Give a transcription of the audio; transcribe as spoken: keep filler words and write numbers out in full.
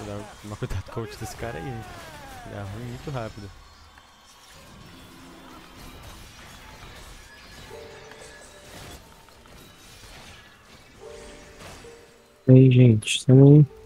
Tomar cuidado com a ult desse cara aí, hein? Ele é ruim muito rápido. E aí, gente, também.